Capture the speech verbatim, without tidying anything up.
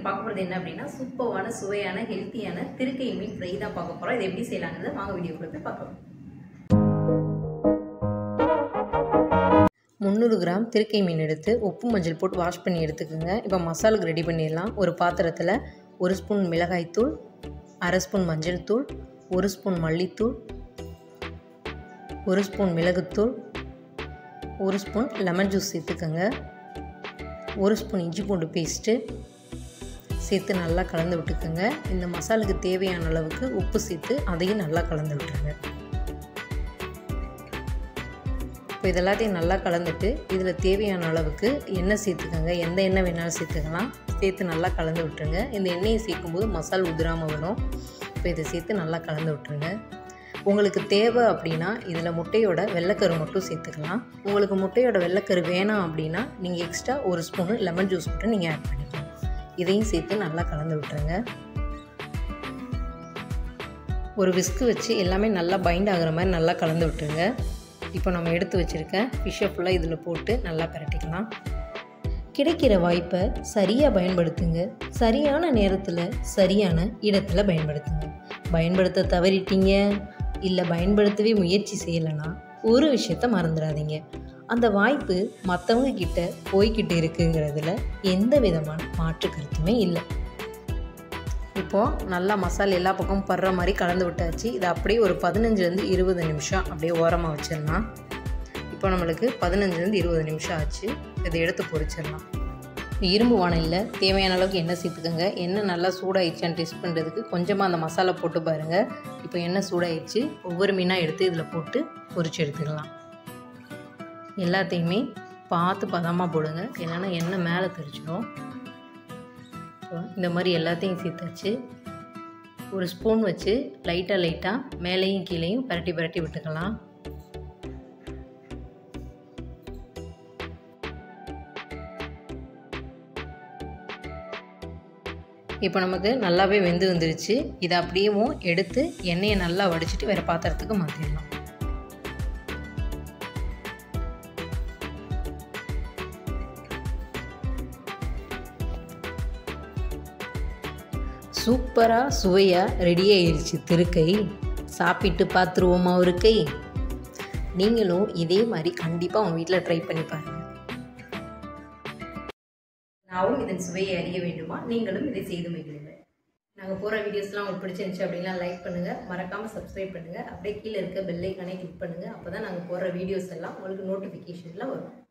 பார்க்க போகிறது என்ன அப்படின்னா சூப்பரான சுவையான ஹெல்த்தியான திருக்கை மீன் ஃப்ரை தான் பார்க்க போகிறோம். இதை எப்படி செய்யலாங்கிறத வாங்க வீடியோக்குள்ள போய் பார்க்கலாம். முந்நூறு கிராம் திருக்கை மீன் எடுத்து உப்பு மஞ்சள் போட்டு வாஷ் பண்ணி எடுத்துக்கோங்க. இப்போ மசாலுக்கு ரெடி பண்ணிடலாம். ஒரு பாத்திரத்தில் ஒரு ஸ்பூன் மிளகாய்த்தூள், அரை ஸ்பூன் மஞ்சள் தூள், ஒரு ஸ்பூன் மல்லித்தூள், ஒரு ஸ்பூன் மிளகுத்தூள், ஒரு ஸ்பூன் லெமன் ஜூஸ் சேர்த்துக்கோங்க. ஒரு ஸ்பூன் இஞ்சி பூண்டு பேஸ்ட்டு சேர்த்து நல்லா கலந்து விட்டுக்கோங்க. இந்த மசாலுக்கு தேவையான அளவுக்கு உப்பு சேர்த்து அதையும் நல்லா கலந்து விட்டுருங்க. இப்போ இதெல்லாத்தையும் நல்லா கலந்துட்டு இதில் தேவையான அளவுக்கு எண்ணெய் சேர்த்துக்கோங்க. எந்த எண்ணெய் வேணாலும் சேர்த்துக்கலாம். சேர்த்து நல்லா கலந்து விட்டுருங்க. இந்த எண்ணெயை சேர்க்கும்போது மசால் உதிராமல் வரும். இப்போ இதை சேர்த்து நல்லா கலந்து விட்டுருங்க. உங்களுக்கு தேவை அப்படின்னா இதில் முட்டையோட வெள்ளைக்கரு மட்டும் சேர்த்துக்கலாம். உங்களுக்கு முட்டையோட வெள்ளைக்கரு வேணாம் அப்படின்னா நீங்கள் எக்ஸ்ட்ரா ஒரு ஸ்பூனு லெமன் ஜூஸ் மட்டும் நீங்கள் ஆட் பண்ணிக்கலாம். இதையும் சேர்த்து நல்லா கலந்து விட்டுருங்க. ஒரு விஸ்கு வச்சு எல்லாமே நல்லா பைண்ட் ஆகிற மாதிரி நல்லா கலந்து விட்டுருங்க. இப்போ நம்ம எடுத்து வச்சுருக்க ஃபிஷ்ஷை ஃபுல்லாக இதில் போட்டு நல்லா பரட்டிக்கலாம். கிடைக்கிற வாய்ப்பை சரியாக பயன்படுத்துங்க. சரியான நேரத்தில் சரியான இடத்துல பயன்படுத்துங்க. பயன்படுத்த தவறிட்டீங்க இல்லை பயன்படுத்தவே முயற்சி செய்யலைன்னா ஒரு விஷயத்த மறந்துடாதீங்க. அந்த வாய்ப்பு மற்றவங்க கிட்ட போய்கிட்டு இருக்குங்கிறதுல எந்த விதமான மாற்று கருத்துமே இல்லை. இப்போது நல்லா மசாலா எல்லா பக்கமும் படுற மாதிரி கலந்து விட்டாச்சு. இதை அப்படியே ஒரு பதினஞ்சுலேருந்து இருபது நிமிஷம் அப்படியே ஓரமாக வச்சிடலாம். இப்போ நம்மளுக்கு பதினஞ்சுலேருந்து இருபது நிமிஷம் ஆச்சு. இதை எடுத்து பொரிச்சிடலாம். இரும்பு வானலில் தேவையான அளவுக்கு எண்ணெய் சேர்த்துக்கோங்க. எண்ணெய் நல்லா சூடாகிடுச்சான்னு டெஸ்ட் பண்ணுறதுக்கு கொஞ்சமாக அந்த மசாலா போட்டு பாருங்கள். இப்போ எண்ணெய் சூடாகிடுச்சு. ஒவ்வொரு மீனாக எடுத்து இதில் போட்டு பொரிச்சு எடுத்துக்கலாம். எல்லாத்தையுமே பார்த்து பதமாக போடுங்க, இல்லைன்னா எண்ணெய் மேலே தெரிச்சிடும். இந்த மாதிரி எல்லாத்தையும் சேர்த்தாச்சு. ஒரு ஸ்பூன் வச்சு லைட்டாக லைட்டாக மேலேயும் கீழேயும் பரட்டி பரட்டி விட்டுக்கலாம். இப்போ நமக்கு நல்லாவே வெந்து வந்துருச்சு. இதை அப்படியேவும் எடுத்து எண்ணெயை நல்லா வடிச்சிட்டு வேறு பாத்திரத்துக்கு மாற்றிடலாம். சூப்பராக சுவையாக ரெடி ஆயிடுச்சு திருக்கை. சாப்பிட்டு பார்த்துருவோமா ஒரு கை? நீங்களும் இதே மாதிரி கண்டிப்பாக உங்கள் வீட்டில் ட்ரை பண்ணி பாருங்கள். நானும் இதன் சுவையை அறிய வேண்டுமா? நீங்களும் இதை செய்து மகிழுங்க. நாங்கள் போகிற வீடியோஸ்லாம் உங்களுக்கு பிடிச்சிருந்துச்சு அப்படின்னா லைக் பண்ணுங்கள், மறக்காமல் சப்ஸ்கிரைப் பண்ணுங்கள். அப்படியே கீழே இருக்க பெல் ஐக்கானே கிளிக் பண்ணுங்கள். அப்போ தான் நாங்கள் போடுற வீடியோஸ் எல்லாம் உங்களுக்கு நோட்டிஃபிகேஷனில் வரும்.